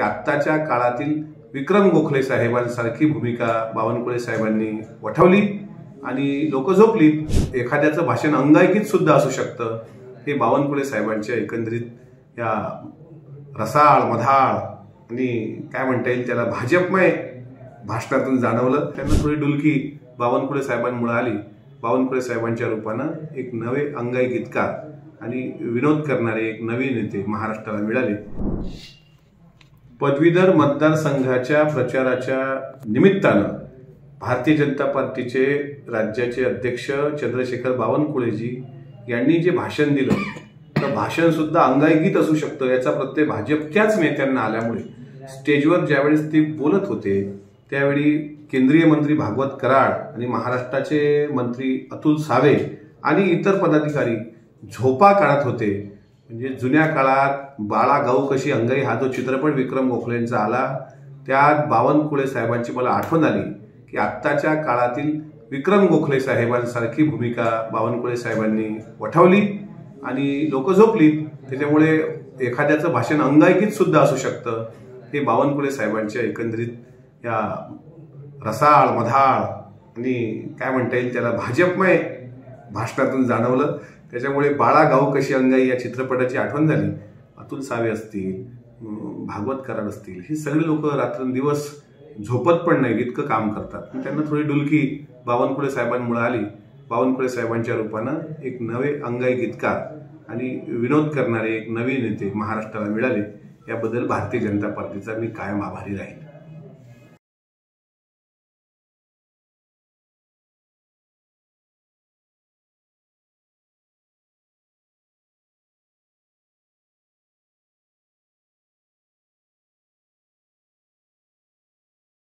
आत्ताच्या काळातील विक्रम गोखले साहेबांसारखी भूमिका बावनकुळे साहेबांनी वठवली आणि लोक झोपली। एखाद्याचं भाषण अंगाईकीत सुद्धा असू शकतं हे बावनकुळे साहेबांच्या एकंदरीत या रसाळ मधाळ आणि काय म्हणता येईल त्याला भाजपमय भाषणातून जाणवलं। त्यांना थोडी डुलकी बावनकुळे साहेबांमुळे आली। बावनकुळे साहेबांच्या रूपानं एक नवे अंगाई गीतकार आणि विनोद करणारे एक नवे नेते महाराष्ट्राला मिळाले। पदवीधर मतदारसंघाच्या प्रचाराच्या निमित्तानं भारतीय जनता पार्टीचे राज्याचे अध्यक्ष चंद्रशेखर बावनकुळेजी यांनी जे भाषण दिलं तर भाषण सुद्धा अंगाईगीत असू शकतं याचा प्रत्यय भाजपच्याच नेत्यांना आल्यामुळे स्टेजवर ज्यावेळेस ते बोलत होते त्यावेळी केंद्रीय मंत्री भागवत कराड आणि महाराष्ट्राचे मंत्री अतुल सावे आणि इतर पदाधिकारी झोपा काढत होते। म्हणजे जुन्या काळात बाळा गाऊ कशी अंगाई हा जो चित्रपट विक्रम गोखलेंचा आला त्यात बावनकुळे साहेबांची मला आठवण आली की आत्ताच्या काळातील विक्रम गोखले साहेबांसारखी भूमिका बावनकुळे साहेबांनी वठवली आणि लोक झोपली। त्याच्यामुळे एखाद्याचं भाषण अंगाईकीत सुद्धा असू शकतं हे बावनकुळे साहेबांच्या एकंदरीत या रसाळ मधाळ आणि काय म्हणता येईल त्याला भाजपमय भाषणातून जाणवलं। त्याच्यामुळे बाळा गाऊ कशी अंगाई या चित्रपटाची आठवण झाली। अतुल सावे असतील, भागवत कराड असतील, ही सगळी लोक रात्रंदिवस झोपत पण नाही इतकं काम करतात। त्यांना थोडी डुलकी बावनकुळे साहेबांमुळे आली। बावनकुळे साहेबांच्या रूपानं एक नवे अंगाई गीतकार आणि विनोद करणारे एक नवे नेते महाराष्ट्राला मिळाले। याबद्दल भारतीय जनता पार्टीचा मी कायम आभारी राहील।